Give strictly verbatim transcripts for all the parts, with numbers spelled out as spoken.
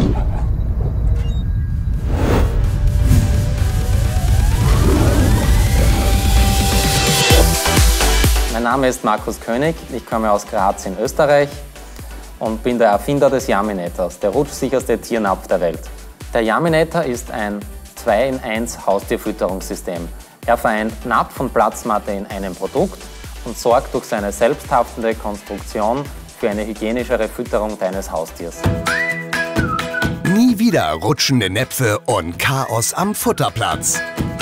Mein Name ist Markus König, ich komme aus Graz in Österreich und bin der Erfinder des Yaminators, der rutschsicherste Tiernapf der Welt. Der Yaminator ist ein zwei in eins Haustierfütterungssystem. Er vereint Napf und Platzmatte in einem Produkt und sorgt durch seine selbsthaftende Konstruktion für eine hygienischere Fütterung deines Haustiers. Nie wieder rutschende Näpfe und Chaos am Futterplatz.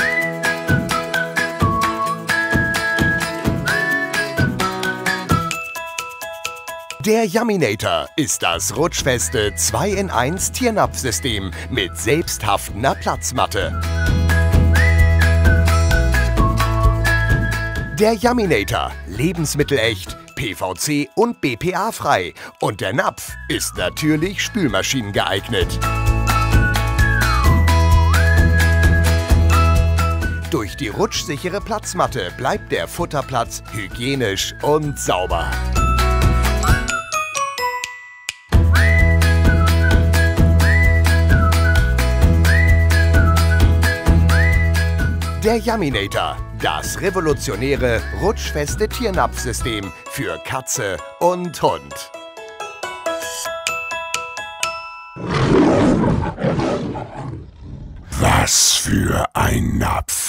Der Yaminator ist das rutschfeste zwei in eins Tiernapfsystem mit selbsthaftender Platzmatte. Der Yaminator, lebensmittelecht, P V C und B P A-frei. Und der Napf ist natürlich spülmaschinengeeignet. Durch die rutschsichere Platzmatte bleibt der Futterplatz hygienisch und sauber. Der Yaminator, das revolutionäre, rutschfeste Tiernapfsystem für Katze und Hund. Was für ein Napf!